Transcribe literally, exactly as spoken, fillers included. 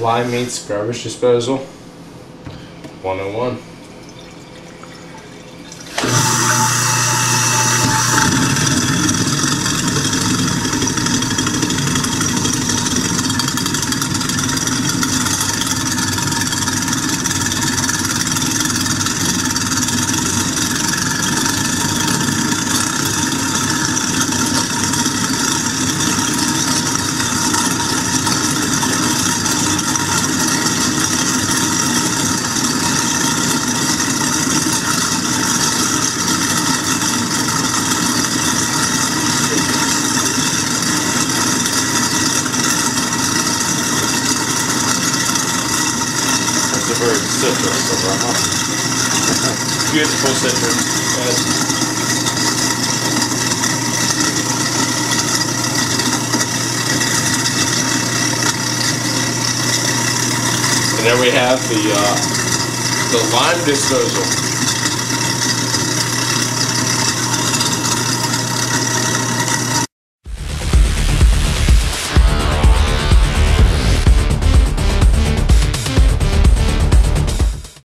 Live meats garbage disposal. one oh one. Very citrus of huh? Beautiful citrus. Yes. And there we have the uh, the lime disposal.